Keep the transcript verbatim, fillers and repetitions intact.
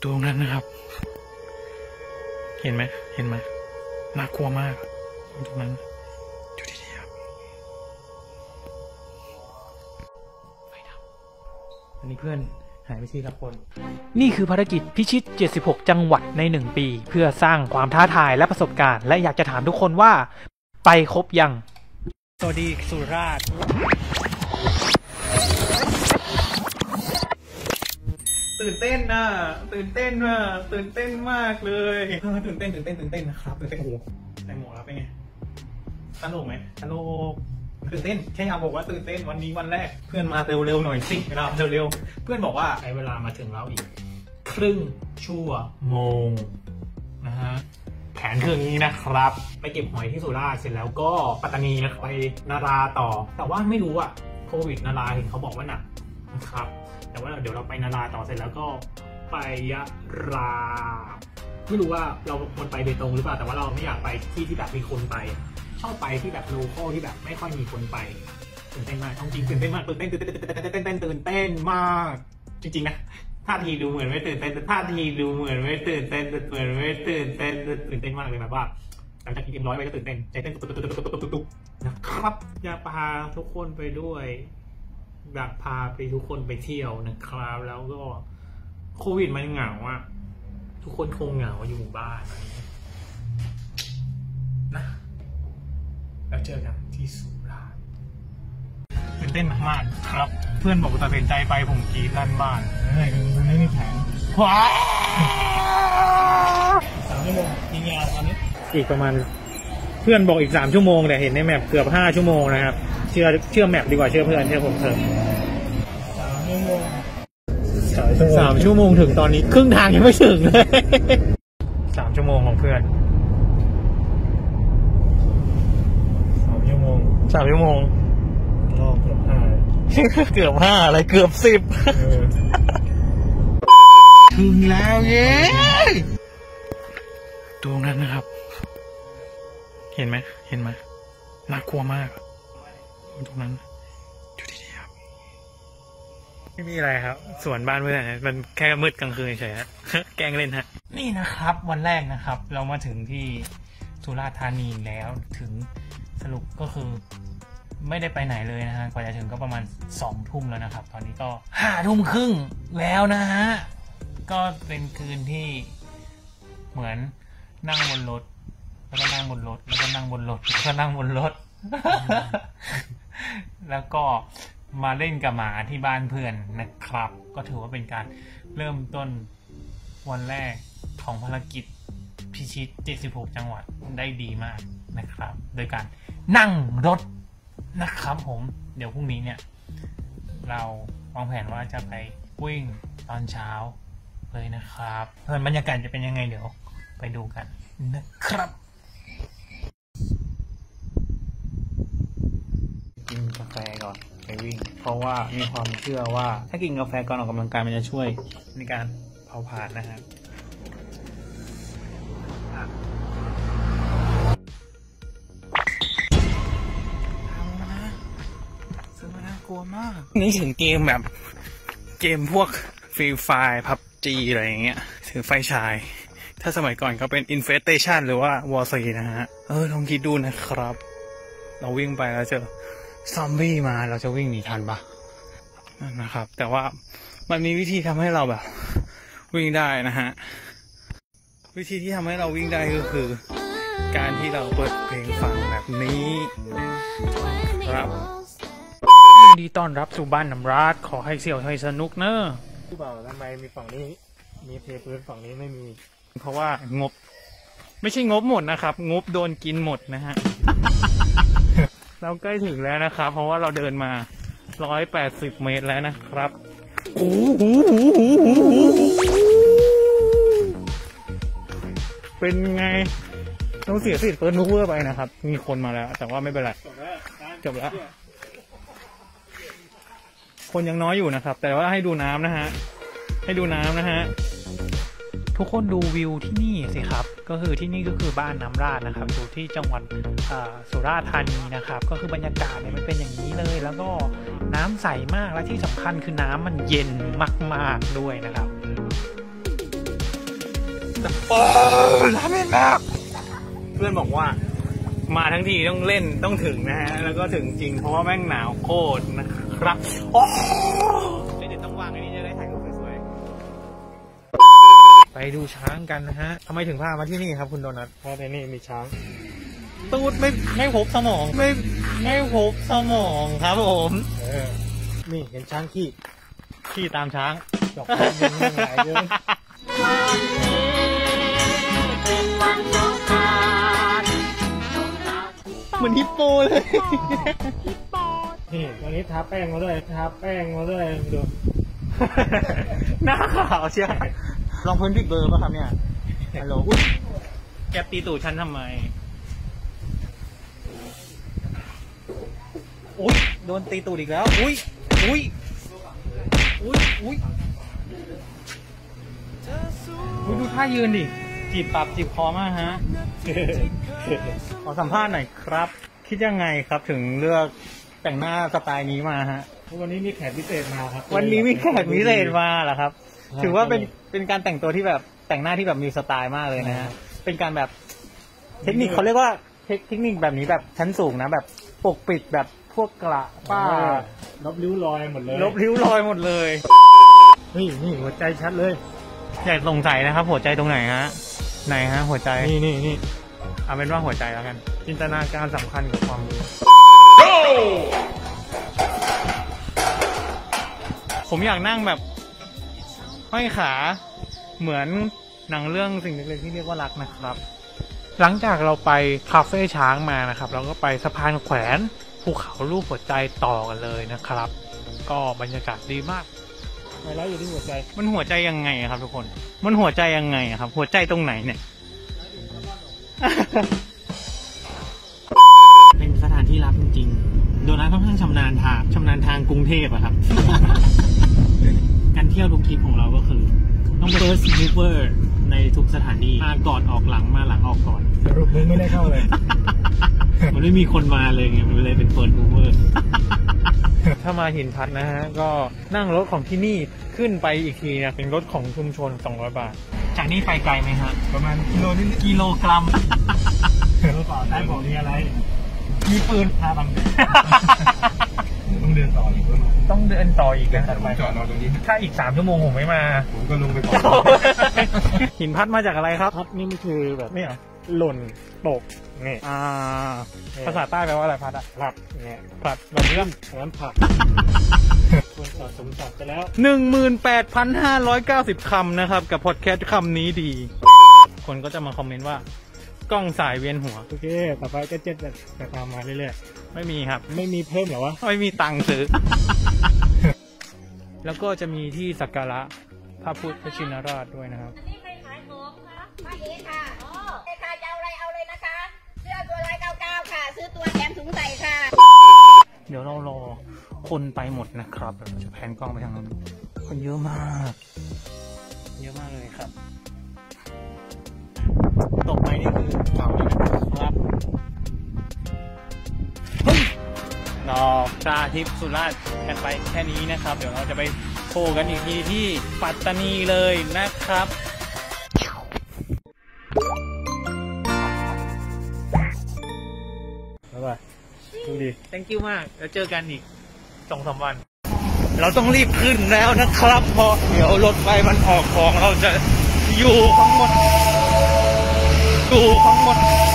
ตรงนั้นนะครับเห็นไหมเห็นไหมน่ากลัวมากตรงนั้นอยู่ดีๆครับไฟดับอันนี้เพื่อนหายไปทีละคนนี่คือภารกิจพิชิตเจ็ดสิบหกจังหวัดในหนึ่งปีเพื่อสร้างความท้าทายและประสบการณ์และอยากจะถามทุกคนว่าไปครบยังสวัสดีสุราษฎร์ตื่นเต้นนะตื่นเต้นมากตื่นเต้นมากเลยตื่นเต้นตื่นเต้นตื่นเต้นนะครับตื่นเต้นโอ้โหใส่หมวกแล้วเป็นไงสนุกไหมสนุกตื่นเต้นแค่อยากบอกว่าตื่นเต้นวันนี้วันแรกเพื่อนมาเร็วๆหน่อยสิเวลาเร็วๆเพื่อนบอกว่าใช้เวลามาถึงเราอีกครึ่งชั่วโมงนะฮะแผนคืออย่างนี้นะครับไปเก็บหอยที่สุราษฎร์เสร็จแล้วก็ปัตตานีไปนาราต่อแต่ว่าไม่รู้อะโควิดนาราเห็นเขาบอกว่าหนักนะครับแต่ว่าเดี๋ยวเราไปนาราต่อเสร็จแล้วก็ไปยะราไม่รู้ว่าเราควรไปเบตงหรือเปล่าแต่ว่าเราไม่อยากไปที่ที่แบบมีคนไปชอบไปที่แบบโลคอลที่แบบไม่ค่อยมีคนไปตื่นเต้นมากจริงตื่นเต้นมากตื่นเต้นตื่นเต้นตื่นเต้นตื่นเต้นตื่นเต้นมากจริงๆนะท่าทีดูเหมือนไม่ตื่นเต้นแต่ท่าทีดูเหมือนไม่ตื่นเต้นเหมือนไม่ตื่นเต้นตื่นเต้นมากเลยแบบว่าหลังจากกินเอ็มร้อยไปก็ตื่นเต้นใจเต้นตุ๊กตุ๊กตุ๊กตุ๊กตุ๊กตุ๊กนะครับอยากพาทุกคนไปด้วยอยากพาไปทุกคนไปเที่ยวนะครับแล้วก็โควิดมันเหงาอ่ะทุกคนคงเหงาอยู่บ้านนะแล้วเจอกันที่สุราษฎร์ตื่นเต้นมากๆครับเพื่อนบอกตัดสินใจไปผมกรี๊ดลั่นบ้านเฮ้ยมันไม่มีแผนว้าสามชั่วโมงยิงยาวตอนนี้อีกประมาณเพื่อนบอกอีกสามชั่วโมงแต่เห็นในแมปเกือบห้าชั่วโมงนะครับเชื่อเชื่อแมปดีกว่าเชื่อเพื่อนเชื่อผมเถอะสามชั่วโมงสามชั่วโมงถึงตอนนี้ครึ่งทางยังไม่ถึงเลยสามชั่วโมงของเพื่อนสามชั่วโมงสามชั่วโมงรอบเกือบห้าเกือบห้าอะไรเกือบสิบถึงแล้วเย้ตรงนั้นนะครับเห็นไหมเห็นไหมน่ากลัวมากตรงนั้นอยู่ดีๆครับไม่มีอะไรครับสวนบ้านเพื่อนมันแค่มืดกลางคืนเฉยๆฮะแกล้งเล่นฮะนี่นะครับวันแรกนะครับเรามาถึงที่สุราษฎร์ธานีแล้วถึงสรุปก็คือไม่ได้ไปไหนเลยนะฮะกว่าจะถึงก็ประมาณสองทุ่มแล้วนะครับตอนนี้ก็ห้าทุ่มครึ่งแล้วนะฮะก็เป็นคืนที่เหมือนนั่งบนรถแล้วก็นั่งบนรถแล้วก็นั่งบนรถแล้วก็นั่งบนรถแล้วก็มาเล่นกับหมาที่บ้านเพื่อนนะครับก็ถือว่าเป็นการเริ่มต้นวันแรกของภารกิจพิชิตเจ็ดสิบหกจังหวัดได้ดีมากนะครับโดยการนั่งรถนะครับผมเดี๋ยวพรุ่งนี้เนี่ยเราวางแผนว่าจะไปวิ่งตอนเช้าเลยนะครับส่วนบรรยากาศจะเป็นยังไงเดี๋ยวไปดูกันนะครับกินกาแฟก่อนไปวิ่งเพราะว่ามีความเชื่อว่าถ้ากินกาแฟก่อนออกกำลังกายมันจะช่วยในการเผาผลาญนะครับกลัวมากนี่ถึงเกมแบบเกมพวกฟรีไฟร์พับจีอะไรอย่างเงี้ยถือไฟฉายถ้าสมัยก่อนก็เป็น Infestation หรือว่า วอร์ ซี นะฮะเออลองคิดดูนะครับเราวิ่งไปแล้วเจอซอมบี้มาเราจะวิ่งหนีทันปะนั่นนะครับแต่ว่ามันมีวิธีทำให้เราแบบวิ่งได้นะฮะวิธีที่ทำให้เราวิ่งได้ก็คือการที่เราเปิดเพลงฟังแบบนี้ครับยินดีต้อนรับสู่บ้านน้ำราดขอให้เสี่ยวให้สนุกเนอะพี่บ่าวทำไมมีฝั่งนี้มีเทพื้นฝั่งนี้ไม่มีเพราะว่างบไม่ใช่งบหมดนะครับงบโดนกินหมดนะฮะ เราใกล้ถึงแล้วนะครับเพราะว่าเราเดินมาร้อยแปดสิบเมตรแล้วนะครับโอ้โหเป็นไงต้องเสียสิทธิ์เปิดมูฟเวอร์ไปนะครับมีคนมาแล้วแต่ว่าไม่เป็นไรจบแล้วคนยังน้อยอยู่นะครับแต่ว่าให้ดูน้ำนะฮะให้ดูน้ำนะฮะทุกคนดูวิวที่นี่สิครับก็คือที่นี่ก็คือบ้านน้ำราดนะครับอยู่ที่จังหวัดสุราษฎร์ธานีนะครับก็คือบรรยากาศเนี่ยมันเป็นอย่างนี้เลยแล้วก็น้ำใสมากและที่สำคัญคือน้ำมันเย็นมากๆด้วยนะครับโอ้ราเมนมากเพื่อนบอกว่ามาทั้งทีต้องเล่นต้องถึงนะฮะแล้วก็ถึงจริงเพราะว่าแม่งหนาวโคตรนะครับโอ้เดี๋ยวต้องวางอันนี้จะได้ถ่ายรูปสวยๆไปดูช้างกันนะฮะทำไมถึงพามาที่นี่ครับคุณโดนัทเพราะในนี่มีช้างตูดไม่ไม่พบสมองไม่ไม่พบสมองครับผมเออนี่เห็นช้างขี้ขี้ตามช้างดอกยังยังไหลเลยเหมือนฮิปโปเลยนี่ตอนนี้ทาแป้งมาด้วยทาแป้งมาด้วยดูหน้าขาวเชียวลองเพิ่นบิ๊กเบอร์ป่ะครับเนี่ยฮัลโหลอุ๊ยแกตีตู่ฉันทำไมอุ๊ยโดนตีตู่อีกแล้วอุ๊ยอุ๊ยอุ๊ยอุ๊ยอุ๊ยดูท่ายืนดิจีบปากจีบคอมากฮะขอสัมภาษณ์หน่อยครับคิดยังไงครับถึงเลือกแต่งหน้าสไตล์นี้มาฮะวันนี้มีแขกพิเศษมาครับวันนี้มีแขกพิเศษมาเหรอครับถือว่าเป็นเป็นการแต่งตัวที่แบบแต่งหน้าที่แบบมีสไตล์มากเลยนะฮะเป็นการแบบเทคนิคเขาเรียกว่าเทคนิคแบบนี้แบบชั้นสูงนะแบบปกปิดแบบพวกกระป้าลบริ้วรอยหมดเลยลบริ้วรอยหมดเลยนี่นี่หัวใจชัดเลยอยากสงสัยนะครับหัวใจตรงไหนฮะไหนฮะหัวใจนี่นี่นี่เอาเป็นว่าหัวใจแล้วกันจินตนาการสำคัญกับความรู้ผมอยากนั่งแบบห้อยขาเหมือนหนังเรื่องสิ่งเล็กๆที่เรียกว่ารักนะครับหลังจากเราไปคาเฟ่ช้างมานะครับเราก็ไปสะพานแขวนภูเขารูปหัวใจต่อกันเลยนะครับก็บรรยากาศดีมากไฮไลท์อยู่ที่หัวใจมันหัวใจยังไงครับทุกคนมันหัวใจยังไงครับหัวใจตรงไหนเนี่ยเป็นสถานที่รับจริงๆโดนัทค่อนข้างชำนาญทางชำนาญทางกรุงเทพอะครับการเที่ยวทุกทริปของเราก็คือต้อง first mover ในทุกสถานที่มาก่อนออกหลังมาหลังออกก่อนสรุปมึงไม่ได้เข้าเลยมันไม่มีคนมาเลยไงมันเลยเป็น first mover ถ้ามาหินพัดนะฮะก็นั่งรถของที่นี่ขึ้นไปอีกทีนะเป็นรถของชุมชนสองร้อยบาทจากนี้ไปไกลไหมฮะประมาณกิโลนิดกิโลกรัมรู้เปล่าได้บอกมีอะไรมีปืนพาบังต้องเดินต่ออีกต้องเดินต่ออีกนะจอดรอตรงนี้ถ้าอีกสามชั่วโมงผมไม่มาผมก็ลงไปก่อนหินพัดมาจากอะไรครับพัดนี่มันคือแบบนี่หล่นตกนี่อ่าภาษาใต้แปลว่าอะไรพัดอะผลัดเนี่ยผลัดแบบนี้งั้นผลัดควรสะสมศัพท์ไปแล้วหนึ่งหมื่นแปดพันห้าร้อยเก้าสิบคำนะครับกับพอดแคสต์คำนี้ดีคนก็จะมาคอมเมนต์ว่ากล้องสายเวียนหัวโอเคต่อไปก็เจ็ดจะตามมาเรื่อยๆไม่มีครับไม่มีเพิ่มหรอวะไม่มีตังค์ซื้อ แล้วก็จะมีที่สักการะพระพุทธชินราชด้วยนะครับนี่ใครขายของคะมาเองค่ะอ๋อใครขายจะเอาอะไรเอาเลยนะคะเสื้อตัวร้อยเก้าเก้าค่ะซื้อตัวแถมถุงใส่ค่ะเดี๋ยวเรารอคนไปหมดนะครับเราจะแพนกล้องไปทางนั้นคนเยอะมากเยอะมากเลยครับตกไปนี่คือเก่าเลยนะครับนอกชาทิพย์สุราษฎร์กันไปแค่นี้นะครับเดี๋ยวเราจะไปโผล่กันอีกทีที่ปัตตานีเลยนะครับบ๊ายบายดูดี thank you มากแล้วเจอกันอีกสองสามวันเราต้องรีบขึ้นแล้วนะครับเพราะเดี๋ยวรถไฟมันออกของเราจะอยู่ข้างบนอยู่ข้างบน